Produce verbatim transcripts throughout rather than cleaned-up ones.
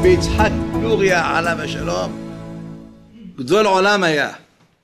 רבי יצחק לוריה עליו השלום, גדול עולם היה.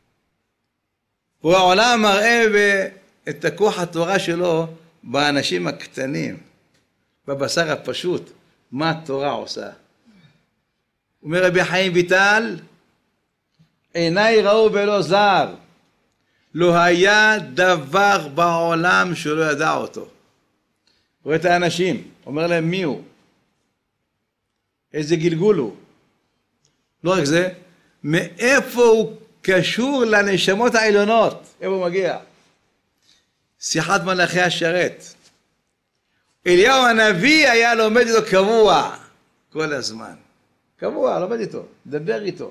והעולם מראה את הכוח התורה שלו באנשים הקטנים, בבשר הפשוט, מה התורה עושה. אומר רבי חיים ויטל, עיניי ראו ולא זר, לא היה דבר בעולם שלא ידע אותו. רואה את האנשים, אומר להם מי הוא, איזה גלגול הוא. לא רק זה, מאיפה הוא קשור לנשמות העליונות, איפה הוא מגיע. שיחת מלאכי השרת. אליהו הנביא היה לומד איתו קבוע, כל הזמן. קבוע, לומד איתו, דבר איתו.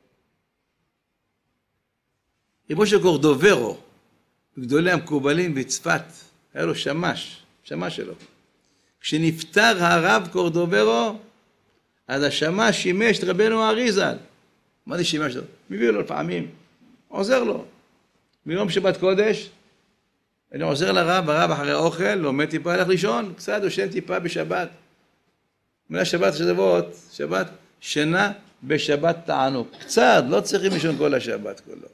רבו של קורדוברו, גדולי המקובלים בצפת, היה לו שמש, שמש שלו. כשנפטר הרב קורדוברו, אז השמש שימש את רבנו האריזל. מה זה שימש לו? מביא לו לפעמים, עוזר לו. מיום שבת קודש, אני עוזר לרב, הרב אחרי אוכל, לומד טיפה, הלך לישון, קצת יושן טיפה בשבת. מילה שבת שדבות, שבת, שינה בשבת תענוג. קצת, לא צריכים לישון כל השבת כולו.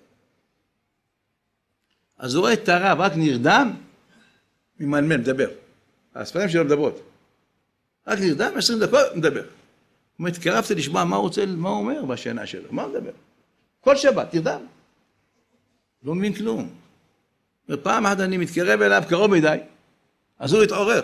אז הוא רואה את הרב, רק נרדם, ממלמל, מדבר. השפתיים שלו מדברות. רק נרדם, עשרים דקות, מדבר. הוא אומר, התקרבתי לשמוע מה הוא רוצה, מה הוא אומר בשינה שלו, מה הוא מדבר? כל שבת, נרדם. לא מבין כלום. ופעם אחת אני מתקרב אליו קרוב מדי, אז הוא התעורר.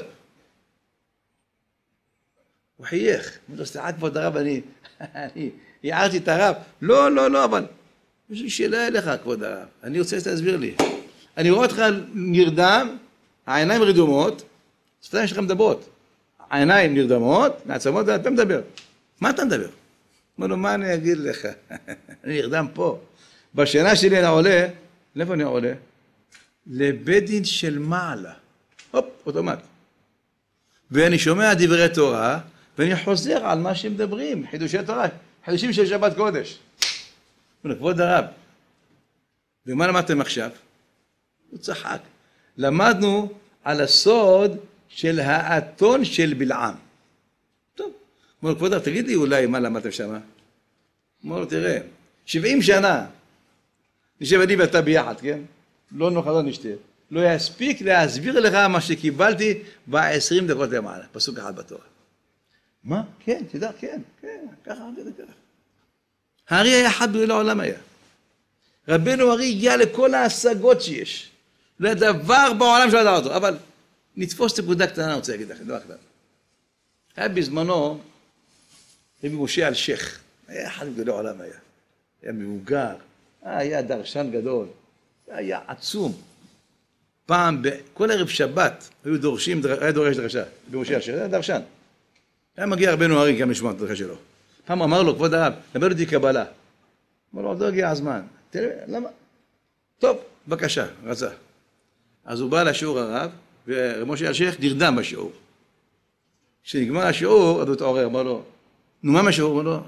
הוא חייך. הוא אומר, סליחה כבוד הרב, אני, אני הערתי את הרב. לא, לא, לא, אבל יש לי שאלה אליך, כבוד הרב. אני רוצה שתסביר לי. אני רואה אותך נרדם, העיניים רדומות, שפתיים שלך מדברות. העיניים נרדמות, מעצמות, ואתה מדבר. מה אתה מדבר? אומר לו, מה אני אגיד לך? אני נרדם פה. בשינה שלי אני עולה, לאיפה אני עולה? לבית דין של מעלה. הופ, אוטומט. ואני שומע דברי תורה, ואני חוזר על מה שמדברים, חידושי תורה, חידושים של שבת קודש. כבוד הרב, ומה למדתם עכשיו? הוא צחק. למדנו על הסוד של האתון של בלעם. טוב, אומר לו, כבוד הרב, תגיד לי אולי מה למדתם שם? אומר לו, תראה, שבעים שנה, נשב אני ואתה ביחד, כן? לא נוכל, לא נשתה. לא יספיק להסביר לך מה שקיבלתי ב-עשרים דקות למעלה, פסוק אחד בתורה. מה? כן, תדע, כן, כן, ככה, ככה, ככה. הארי היה אחד בגלל העולם היה. רבנו הארי הגיע לכל ההשגות שיש. לא היה דבר בעולם שלא ידע אותו, אבל נתפוס את נקודה קטנה, אני רוצה להגיד לכם, דבר קטן. היה בזמנו, רבי משה אלשיך, היה אחד בגלל העולם היה. היה מבוגר, היה דרשן גדול, היה עצום. פעם, בכל ערב שבת, היו דורשים, היה דורש דרשה, רבי משה אלשיך, היה דרשן. היה מגיע רבנו הארי גם לשמוע את הדרשה שלו. פעם אמר לו, כבוד הרב, דבר אותי קבלה. אמר לו, עוד לא הגיע הזמן. תראה, למה? טוב, בבקשה, רצה. אז הוא בא לשיעור הרב, ורבי משה אלשיך נרדם בשיעור. כשנגמר השיעור, אז הוא התעורר, אמר לו, נו, מה מהשיעור? אמר לו,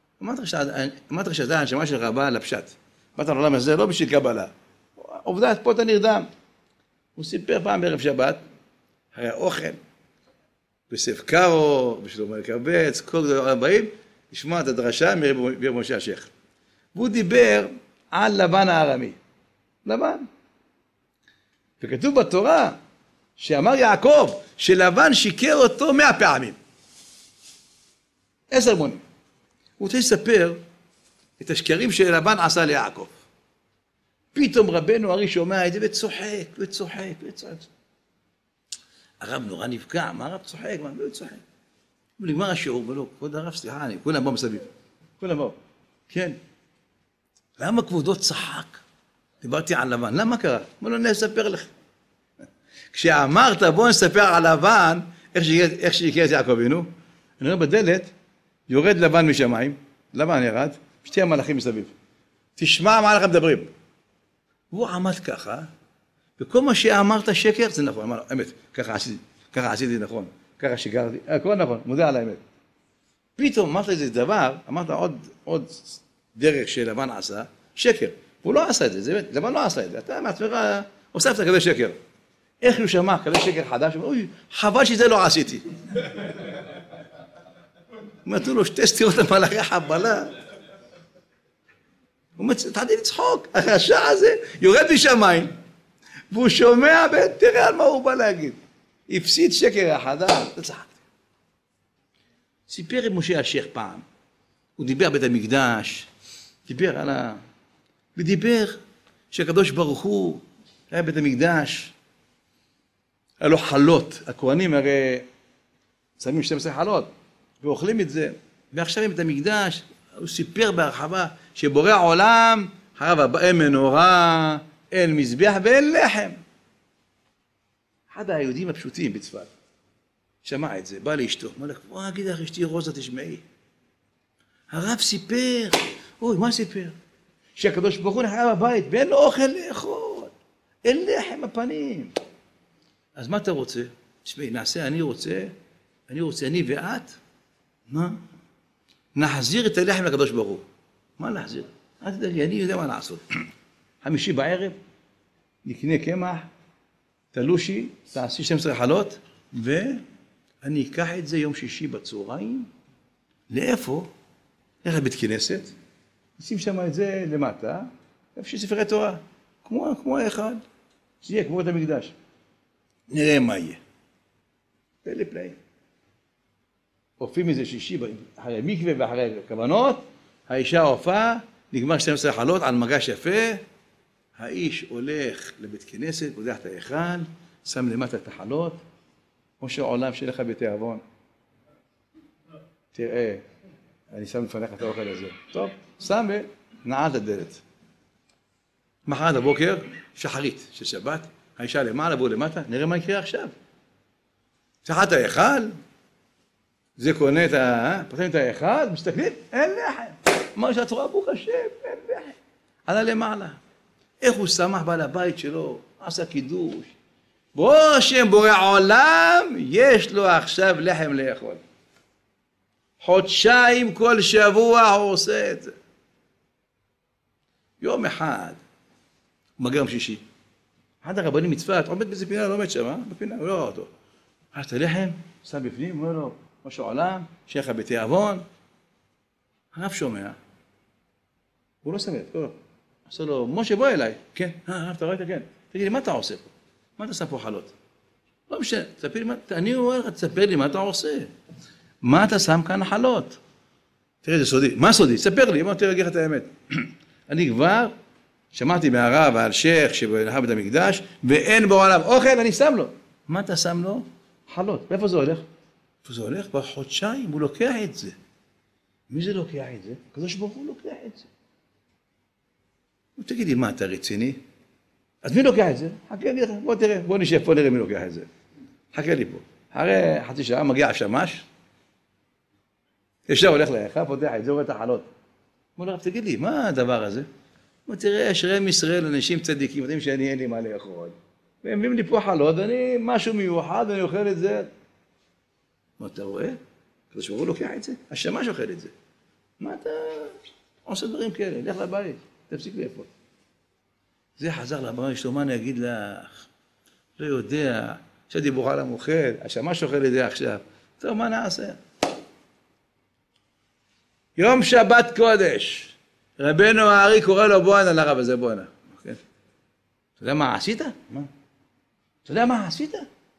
אמרת לך שאתה, הנשמה שלך באה לפשט. באת לעולם הזה, לא בשביל קבלה. עובדה, פה אתה נרדם. הוא סיפר פעם בערב שבת, היה אוכל, בסף קארו, בשלום הקבץ, כל גדול העולם באים, לשמוע את הדרשה מרבי משה אלשיך. והוא דיבר על לבן הארמי. לבן. וכתוב בתורה, שאמר יעקב, שלבן שיקר אותו מאה פעמים. עשר מונים. הוא רוצה לספר את השקרים שלבן עשה ליעקב. פתאום רבנו הארי שומע את זה וצוחק, וצוחק, וצוחק. הרב נורא נפגע, מה הרב צוחק? מה לא צוחק? הוא נגמר השיעור, ולא, כבוד הרב, סליחה, אני, כולם באו מסביב. כולם באו. כן. למה כבודו צחק? דיברתי על לבן, למה קרה? אמר לו, נספר לך. כשאמרת, בוא נספר על לבן, איך שהכיר את יעקב אבינו, אני רואה בדלת, יורד לבן משמיים, לבן ירד, שתי המלאכים מסביב. תשמע מה אנחנו מדברים. והוא עמד ככה, וכל מה שאמרת שקר, זה נכון. אמר לו, אמת, ככה עשיתי, ככה עשיתי נכון, ככה שגרתי, הכל נכון, מודע על האמת. פתאום אמרת איזה דבר, אמרת עוד, עוד דרך שלבן עשה, שקר. הוא לא עשה את זה, זה באמת, לבן לא עשה את זה. אתה מעצמך הוספת כזה שקר. איך הוא שמע כזה שקר חדש? אוי, חבל שזה לא עשיתי. נתנו לו שתי סטירות למלאכי חבלה. הוא התחלתי לצחוק, הרשע הזה יורד משמיים, והוא שומע, תראה על מה הוא בא להגיד. הפסיד שקר אחד, צחקתי. סיפר עם משה השייח פעם, הוא דיבר בית המקדש, דיבר על ה... ודיבר שהקדוש ברוך הוא היה בית המקדש, היה לו חלות, הכהנים הרי שמים שתים עשרה חלות, ואוכלים את זה, ועכשיו בית המקדש, הוא סיפר בהרחבה שבורא עולם, חרב אין מנורה, אין מזבח ואין לחם. אחד היהודים הפשוטים בצפת, שמע את זה, בא לאשתו, אמר לך, בוא אגיד לך אשתי רוזה תשמעי. הרב סיפר, אוי, מה סיפר? שהקדוש ברוך הוא נחיה בבית ואין לו אוכל לאכול, אין לחם בפנים. אז מה אתה רוצה? תשמעי, נעשה, אני רוצה, אני רוצה, אני ואת, מה? נחזיר את הלחם לקדוש ברוך הוא. מה להחזיר? אל תדאג לי, אני יודע מה לעשות. חמישי בערב, נקנה קמח, תלושי, תעשי שתים עשרה חלות, ואני אקח את זה יום שישי בצהריים. לאיפה? נלך לבית כנסת, נשים שם את זה למטה, איפה שיש ספרי תורה, כמו, כמו האחד, שיהיה כמו את המקדש. נראה מה יהיה. פלא פלאים. עופים מזה שישי, אחרי מקווה ואחרי כוונות, האישה עופה, נגמר שתים עשרה חלות על מגש יפה, האיש הולך לבית כנסת, פותח את ההיכל, שם למטה את החלות, כמו שהעולם שלך בתיאבון. תראה, אני שם לפניך את האוכל הזה. טוב, שם ונעל את הדלת. מחרת הבוקר, שחרית של שבת, האישה למעלה והוא למטה, נראה מה יקרה עכשיו. פתחת את ההיכל, זה קונה את ה... פתחים את ההיכל, מסתכלים, אין לחם. מה שהצורה ברוך השם, אין לחם. עלה למעלה. איך הוא שמח בעל הבית שלו, עשה קידוש. בוא השם בורא עולם, יש לו עכשיו לחם לאכול. חודשיים כל שבוע הוא עושה את זה. יום אחד, הוא מגיע יום שישי. אחד הרבנים מצפת, עומד באיזה פינה, לא עומד שם, בפינה, הוא לא רואה אותו. אז את הלחם, שם בפנים, הוא אומר לו, משהו עולם, שיהיה לך בתיאבון. הרב שומע, הוא לא שם לב, לא. עושה לו, משה בוא אליי. כן, אה, הרב, אתה ראית? כן. תגיד לי, מה אתה עושה פה? מה אתה שם פה חלות? לא משנה, תספר לי מה, אני אומר לך, תספר לי מה אתה עושה. מה אתה שם כאן חלות? תראה, זה סודי. מה סודי? ספר לי, אמרתי, תראה, אגיד לך את האמת. אני כבר שמעתי מהרב על שייח שבנחה בית המקדש, ואין בעולם אוכל, אני שם לו. מה אתה שם לו? חלות. ואיפה זה הולך? איפה זה הולך? בחודשיים הוא לוקח את זה. מי זה לוקח את זה? הקדוש ברוך הוא לוקח את זה. תגיד לי, מה, אתה רציני? אז מי לוקח את זה? חכה, אני אגיד לך, בוא תראה, בוא נשב פה, נראה מי לוקח את זה. חכה לי פה. אחרי חצי שעה מגיע השמש, ישר הולך להיכל, פותח את זה, רואה את החלות. אומר לרב, תגיד לי, מה הדבר הזה? הוא תראה, אשרי ישראל, אנשים צדיקים, יודעים שאני אין לי מה לאכול. והם מביאים לי פה חלות, אני משהו מיוחד, ואני אוכל את זה. מה אתה רואה? הקדוש ברוך הוא לוקח את זה, השמש אוכל את זה. מה אתה עושה דברים כאלה? לך לבית, תפסיק לאכול. זה חזר לבית שלו, מה אני אגיד לך? לא יודע, שדיבור על המאכל, השמש אוכל את זה עכשיו. טוב, מה נעשה? יום שבת קודש, רבנו הארי קורא לו בואנה לרב הזה, בואנה. אתה יודע מה עשית? מה? אתה יודע מה עשית?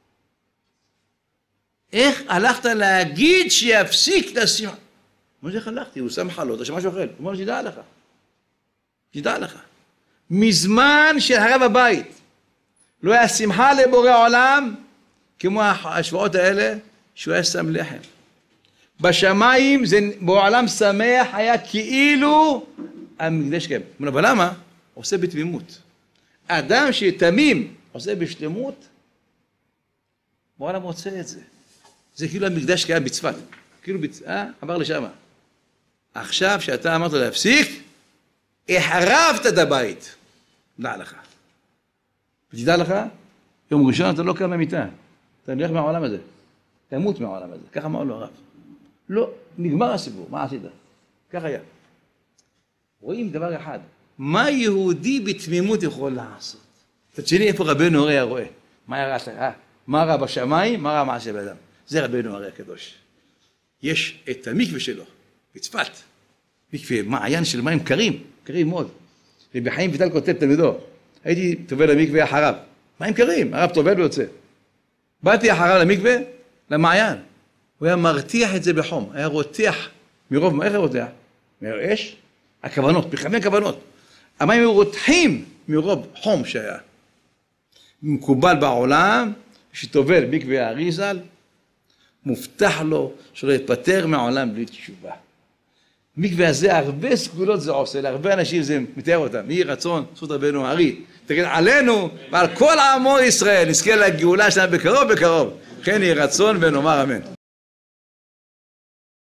איך הלכת להגיד שיפסיק לשים? מה זה איך הלכתי? הוא שם חלות, השמש אוכל. הוא אומר, תדע לך. תדע לך. מזמן של הרב הבית, לא היה שמחה לבורא עולם, כמו השבועות האלה, שהוא היה שם לחם. בשמיים, זה בעולם שמח, היה כאילו המקדש קיים. אבל למה? עושה בתמימות. אדם שתמים עושה בשלמות, בעולם רוצה את זה. זה כאילו המקדש קיים בצפת. כאילו בצפת, עבר לשם. עכשיו שאתה אמרת להפסיק, החרבת את הבית. דע לך. ותדע לך, יום ראשון אתה לא קם מהמיטה. אתה נלך מהעולם הזה. תמות מהעולם הזה. ככה אמר לו הרב. לא, נגמר הסיפור. מה עשית? ככה היה. רואים דבר אחד. מה יהודי בתמימות יכול לעשות? תשני איפה רבנו הרי הרואה. מה היה רע? מה רע בשמיים? מה רע מעשה באדם? זה רבנו הרי הקדוש. יש את המקווה שלו, בצפת. מקווה מעיין של מים קרים, קרים מאוד. רבי חיים ויטל כותב תלמידו, הייתי טובל למקווה אחריו. מים קרים, הרב טובל ויוצא. באתי אחריו למקווה, למעיין. הוא היה מרתיח את זה בחום, היה רותח מרוב, איך הוא רותח? מאש? הכוונות, מכוון כוונות. המים היו רותחים מרוב חום שהיה. מקובל בעולם, שטובל מקווה האריזל, מובטח לו שלא יתפטר מהעולם בלי תשובה. מקווה הזה, הרבה סגולות זה עושה, להרבה אנשים זה מתאר אותם. יהי רצון, זכות רבנו הארי, תגיד עלינו ועל כל עמו ישראל, נזכה לגאולה שלנו בקרוב בקרוב. כן יהי רצון ונאמר אמן.